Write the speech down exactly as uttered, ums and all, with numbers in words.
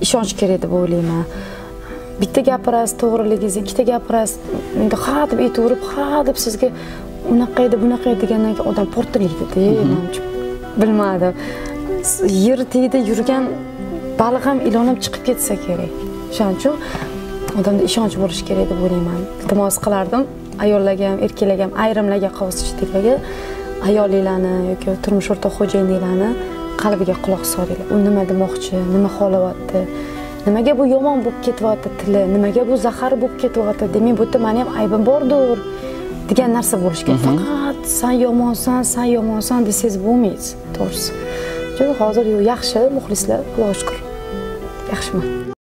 ishonch kerak deb o'ylayman. Bitta gapirasiz, to'g'riligingizni, ikkita gapirasiz, endi ha deb aytaverib, ha deb sizga unaqa edi, bunaqa edi degandan keyin odam portlaydi-da, menimcha. Bilmadim. Yer tagida yurgan baliq ham ilonib chiqib ketsa kerak. Shuning uchun odamda ishonch bo'lishi kerak deb o'ylayman. Iltimos qilardim ayollarga ham, erkaklarga ham, ayrimlarga qovuschiliklarga ayollarni yoki turmush o'rtoq xo'jayinlarni qalbiga quloq solinglar. U nima demoqchi, nima xohlayapti, nimaga bu yomon bo'lib ketyapti tili, nimaga bu zahar bo'lib ketyapti, demak bu yerda meni ham aybim bordir degan narsa bo'lishi kerak. Faqat sen yomonsan, sen yomonsan desangiz bo'lmaydi, to'g'risi. Chunki hozir yaxshi muxlislar, Xudoga shukr. Yaxshiman.